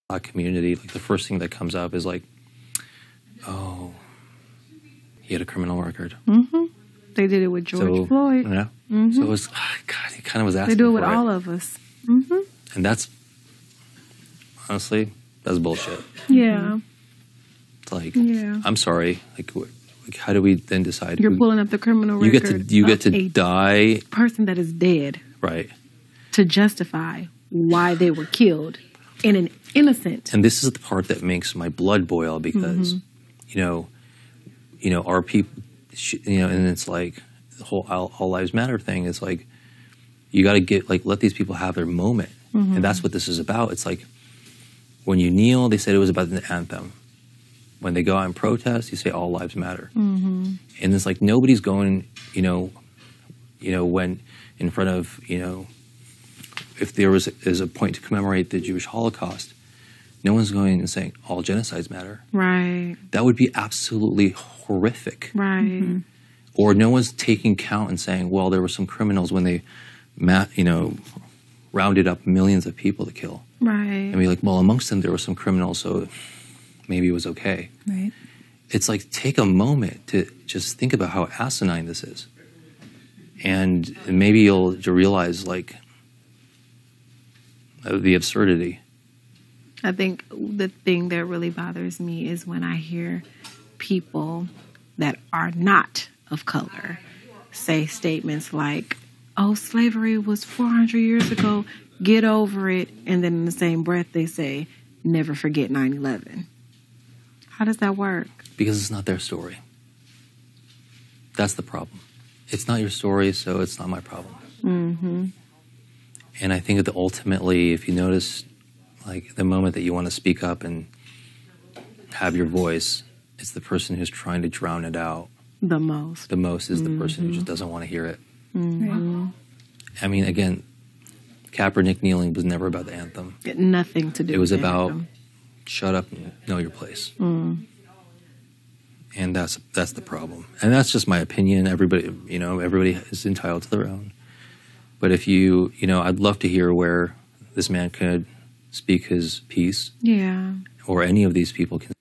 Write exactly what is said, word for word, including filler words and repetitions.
Black community, like the first thing that comes up is like, oh, he had a criminal record. Mm-hmm. They did it with George so, Floyd. Yeah. Mm-hmm. So it was, oh, God, he kind of was asking They do it with for all it. of us. Mm-hmm. And that's, honestly, that's bullshit. Yeah. It's like, yeah. I'm sorry. Like, like, how do we then decide? You're who, pulling up the criminal you record. Get to, you get to die. Person that is dead. Right. To justify why they were killed in an innocent. And this is the part that makes my blood boil because, mm-hmm. you know, you know, our people, you know, and it's like the whole all, all lives matter thing is like, you got to get, like, let these people have their moment. Mm-hmm. And that's what this is about. It's like, when you kneel, they said it was about the anthem. When they go out and protest, you say all lives matter. Mm-hmm. And it's like, nobody's going, you know, you know, when in front of, you know, if there was is a point to commemorate the Jewish Holocaust, no one's going and saying all genocides matter. Right. That would be absolutely horrific. Right. Mm-hmm. Or no one's taking count and saying, well, there were some criminals when they, you know, rounded up millions of people to kill. Right. And be like, well, amongst them there were some criminals, so maybe it was okay. Right. It's like, take a moment to just think about how asinine this is. And maybe you'll, you'll realize, like, the absurdity. I think the thing that really bothers me is when I hear people that are not of color say statements like, oh, slavery was four hundred years ago, get over it. And then in the same breath they say, never forget nine eleven. How does that work? Because it's not their story. That's the problem. It's not your story, so it's not my problem. Mm-hmm. And I think that ultimately, if you notice, like, the moment that you want to speak up and have your voice, it's the person who's trying to drown it out. The most. The most is mm-hmm. the person who just doesn't want to hear it. Mm-hmm. I mean, again, Kaepernick kneeling was never about the anthem. It had nothing to do with it was the about anthem. Shut up and know your place. Mm. And that's that's the problem. And that's just my opinion. Everybody, you know, everybody is entitled to their own. But if you, you know, I'd love to hear where this man could speak his piece. Yeah. Or any of these people can